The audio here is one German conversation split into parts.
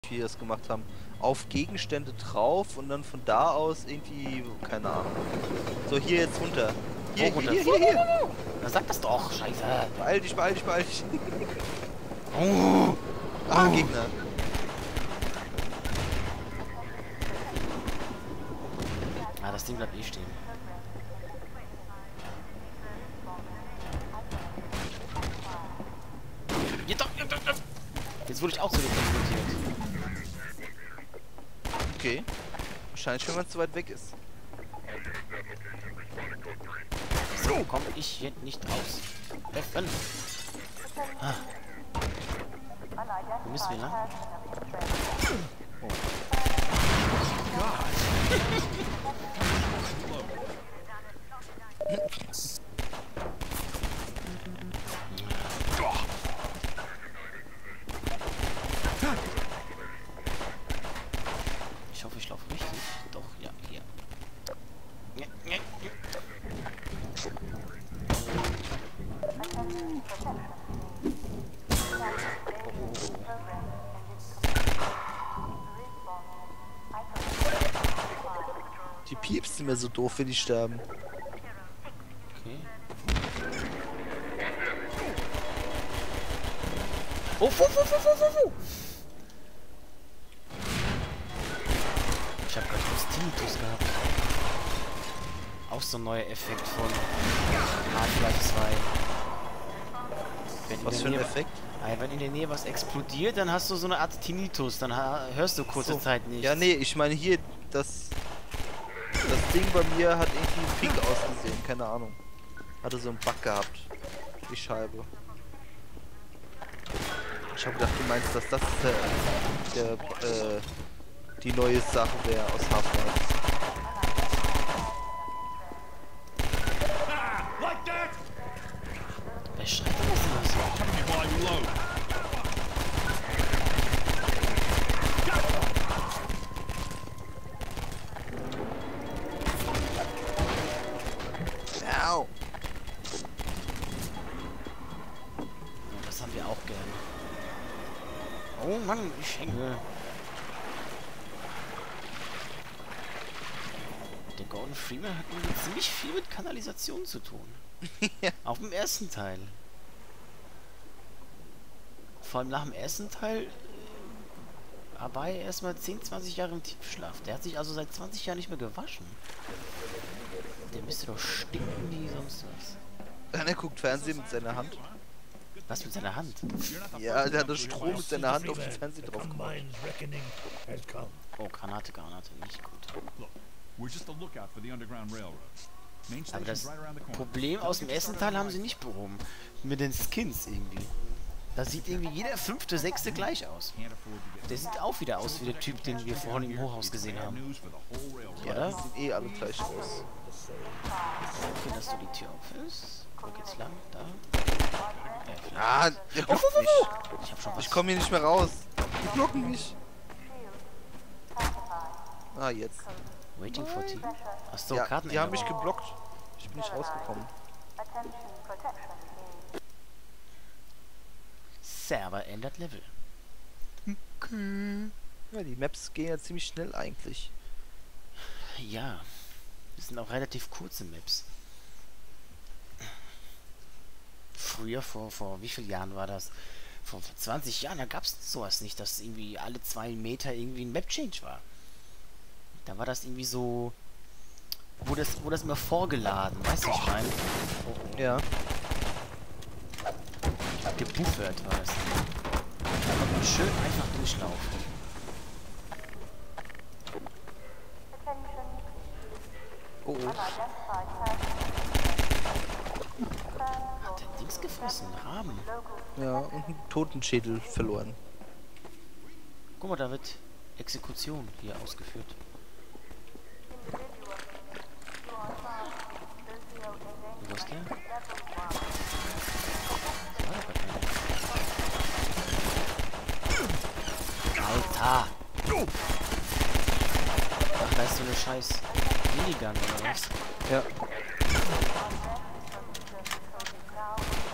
wie wir das gemacht haben. Auf Gegenstände drauf und dann von da aus irgendwie, keine Ahnung. So, hier jetzt runter. Hier, runter. hier. Na sag das doch, scheiße. Beeil dich. Oh. Ah, Gegner. Ah, das Ding bleibt eh stehen. Jetzt wurde ich auch so konfrontiert. Okay. Wahrscheinlich, wenn man zu weit weg ist. So komme ich hier nicht aus. Öffnen. Ah. Wo müssen wir lang? Oh. Ich hoffe, ich laufe richtig. Doch, ja, hier. Die Pieps sind mir so doof, wenn die sterben. Okay. Oh, ich habe gerade was Tinnitus gehabt. Auch so ein neuer Effekt von Half-Life 2. Was für ein Effekt? Wenn in der Nähe was explodiert, dann hast du so eine Art Tinnitus. Dann hörst du kurze Zeit nicht. Ja, nee, ich meine hier, das Ding bei mir hat irgendwie pink ausgesehen, keine Ahnung. Hatte so einen Bug gehabt. Die Scheibe. Ich habe gedacht, du meinst, dass das die neue Sache wäre aus Half-Life. Wer schreibt denn das immer so? Au! Das haben wir auch gerne. Oh Mann, ich hänge. Der Gordon Freeman hat ziemlich viel mit Kanalisation zu tun. Ja. Auf dem ersten Teil. Vor allem nach dem ersten Teil war er erstmal 10, 20 Jahre im Tiefschlaf. Der hat sich also seit 20 Jahren nicht mehr gewaschen. Der müsste doch stinken wie sonst was. Er guckt Fernsehen mit seiner Hand. Was mit seiner Hand? Ja, der hat das Strom mit seiner Hand auf den Fernseher drauf gemacht. Oh, Granate, nicht gut. Aber das Problem aus dem ersten Teil haben sie nicht behoben. Mit den Skins irgendwie. Da sieht irgendwie jeder 5., 6. gleich aus. Der sieht auch wieder aus wie der Typ, den wir vorhin im Hochhaus gesehen haben. Ja, die sehen eh alle gleich aus. Okay, dass du die Tür auf ist. Wo geht's lang? Da. Ah, der blockt mich. Ich hab schon was. Ich komme hier nicht mehr raus. Die blocken mich. Ah, jetzt. Waiting for tea. Achso, Ja, Karten. die haben mich geblockt. Ich bin nicht rausgekommen. Server ändert Level. Okay. Ja, die Maps gehen ja ziemlich schnell eigentlich. Ja. Das sind auch relativ kurze Maps. Früher, vor wie vielen Jahren war das? Vor 20 Jahren, da gab es sowas nicht, dass irgendwie alle 2 Meter irgendwie ein Map-Change war. Da war das irgendwie so... Wurde das immer vorgeladen, weißt du, ich meine? Oh. Ja. Gebuffert war das. Da kann man schön einfach durchlaufen. Oh, oh. Hat der Dings gefressen? Raben. Ja, und einen Totenschädel verloren. Guck mal, da wird Exekution hier ausgeführt. Wo ist der? Alter! Ach, da ist so eine scheiß Minigun oder was? Ja.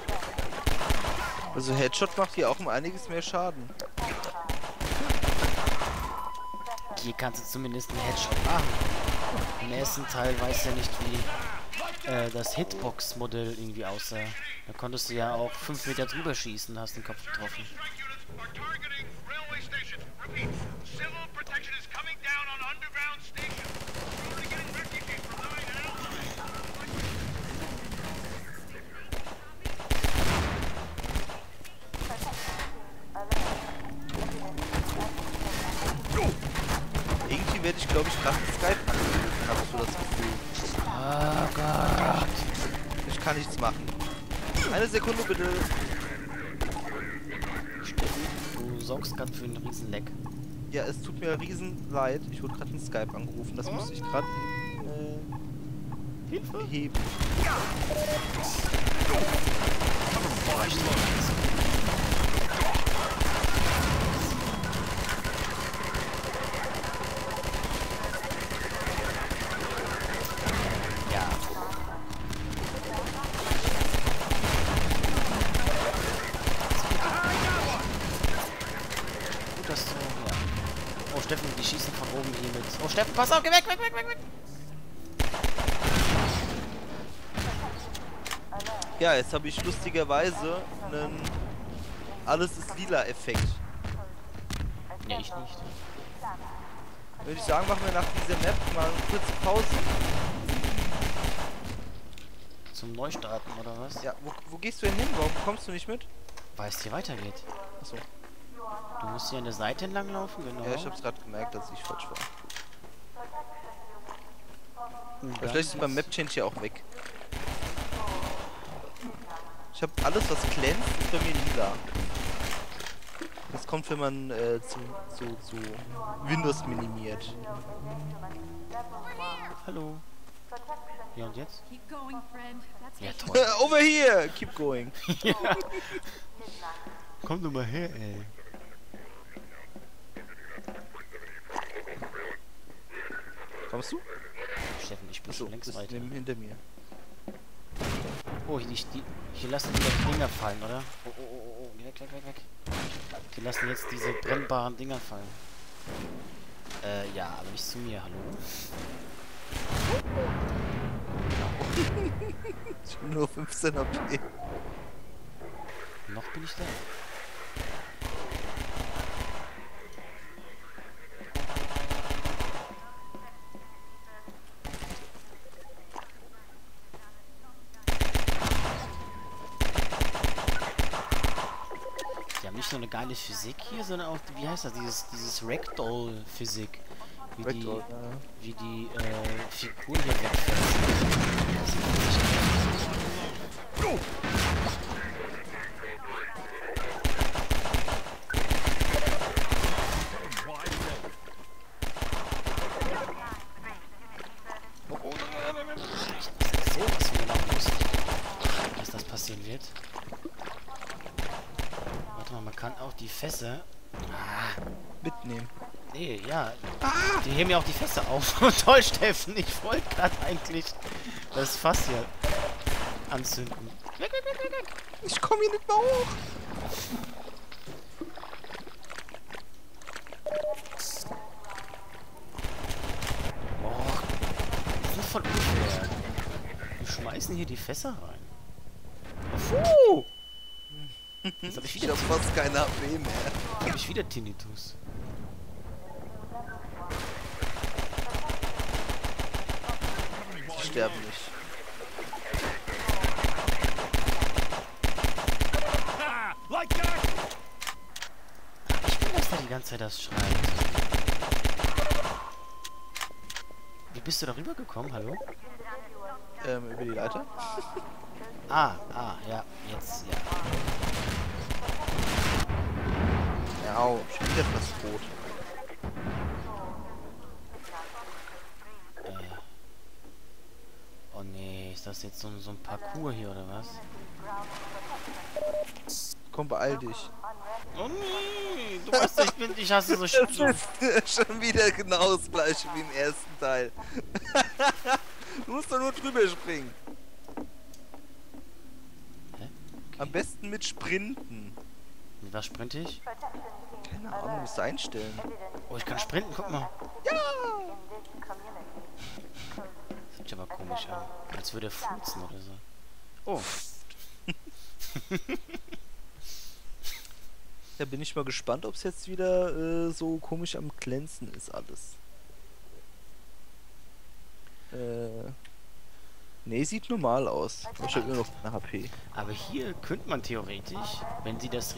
Also Headshot macht hier auch um einiges mehr Schaden. Hier kannst du zumindest einen Headshot machen. Im ersten Teil weiß ja nicht, wie das Hitbox-Modell irgendwie aussah. Da konntest du ja auch 5 Meter drüber schießen, hast den Kopf getroffen. Irgendwie werde ich, glaube ich, gerade mit Skype angerufen, habe ich so das Gefühl. Oh Gott. Ich kann nichts machen. Eine Sekunde bitte. Steffen, du sorgst gerade für einen Riesenleck. Ja, es tut mir riesen leid. Ich wurde gerade in Skype angerufen. Das musste ich gerade Hilfe! heben. Ja. Gut, dass du... Ja. Oh, Steffen, die schießen von oben hier mit... Oh, Steffen, pass auf, geh weg, weg, weg, weg, weg! Ja, jetzt habe ich lustigerweise einen Alles ist lila Effekt. Ja, ich nicht. Würde ich sagen, machen wir nach dieser Map mal eine kurze Pause. Zum Neustarten, oder was? Ja, wo gehst du denn hin? Warum kommst du nicht mit? Weil es hier weitergeht. Achso. Du musst hier an der Seite entlang laufen, genau. Ja, ich hab's gerade gemerkt, dass ich falsch war. Und Aber dann vielleicht ist beim Map Change hier auch weg. Ich habe alles, was glänzt, ist bei mir lila. Das kommt, wenn man zu Windows minimiert. Hallo. Ja, und jetzt? Keep going, friend. That's Ja, what toll. Over here! Keep going. Komm doch mal her, ey. Kommst du? Steffen, ich bin Achso, schon längst bist weiter. hinter mir. Oh, hier lassen wieder die Dinger fallen, oder? Oh, oh, oh, oh, weg, weg, weg, weg. Die lassen jetzt diese brennbaren Dinger fallen. Ja, aber nicht zu mir, hallo? Ich bin nur 15 HP. Noch bin ich da. Die haben nicht nur eine geile Physik hier, sondern auch, wie heißt das, dieses Ragdoll-Physik. Ragdoll, Wie die Figur hier wegfällt. Sowas von genau gewusst, dass das passieren wird. Warte mal, man kann auch die Fässer... Mitnehmen. Nee, ja. Die heben ja auch die Fässer auf. Toll, Steffen, ich wollte gerade eigentlich das Fass hier anzünden. Weg, weg, weg, weg, weg. Ich komme hier nicht mehr hoch. Och, das ist voll unfair. Wir schmeißen hier die Fässer rein. Puh! Jetzt hab ich Ich wieder, hab fast keine HP mehr. hab ich wieder Tinnitus. Ich sterbe nicht. Ich bin das, der die ganze Zeit das schreit. Wie bist du da rübergekommen? Hallo? Über die Leiter? Ja, jetzt, ja. Ja, au, schon wieder fast tot. Oh nee, ist das jetzt so ein Parcours hier oder was? Komm, beeil dich. Oh nee, du weißt doch, ich hasse so Das Spiele. ist schon wieder genau das gleiche wie im ersten Teil. Du musst doch nur drüber springen. Hä? Am besten mit Sprinten. Mit was sprinte ich? Keine Ahnung, musst du einstellen. Oh, ich kann sprinten, guck mal. Sieht aber komisch aus. Als würde er furzen oder so. Oh. Da bin ich mal gespannt, ob es jetzt wieder so komisch am Glänzen ist alles. Nee, sieht normal aus. Ich habe nur noch eine HP. Aber hier könnte man theoretisch, wenn sie das